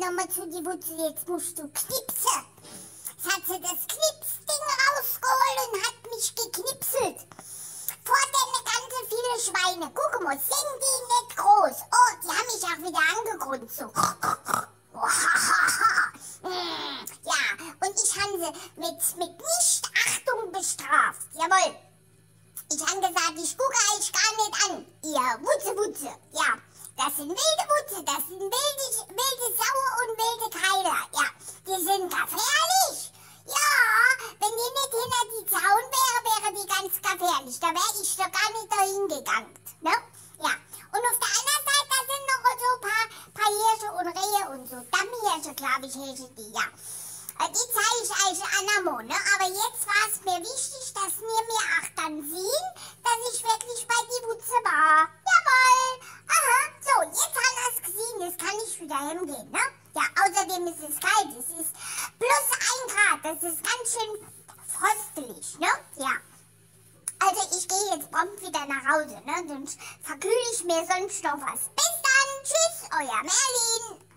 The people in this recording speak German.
nochmal zu die Wutze, jetzt musst du knipsen. Jetzt hat sie das Knipsding rausgeholt und hat mich geknipselt. Vor den ganzen vielen Schweine. Guck mal, sind die nicht groß? Oh, die haben mich auch wieder angegrunzt. So. Ja, und ich habe sie mit Nichtachtung bestraft. Jawohl. Ich habe gesagt, ich gucke euch gar nicht an. Ihr Wutze. Ja, das sind wilde Wutze, das sind wilde Sau und wilde Keiler. Ja, die sind gefährlich. Ja, wenn die nicht hinter die Zaun wäre die ganz gefährlich. Da wäre ich doch gar nicht dahin gegangen. Ne? Ja, und auf der anderen Seite, da sind noch so ein paar Hirsche und Rehe und so. Dammhirsche, glaube ich, heißen die, ja. Die zeige ich euch an Amo, ne? Aber jetzt war es mir wichtig, dass ihr mir auch dann sehen, dass ich wirklich bei die Wutze war. Jawohl! Aha, so, jetzt haben wir es gesehen, jetzt kann ich wieder hingehen, ne? Ja, außerdem ist es kalt, es ist plus 1 Grad, das ist ganz schön fröstelig, ne? Ja. Also ich gehe jetzt prompt wieder nach Hause, ne? Sonst verkühle ich mir sonst noch was. Bis dann, tschüss, euer Merlin.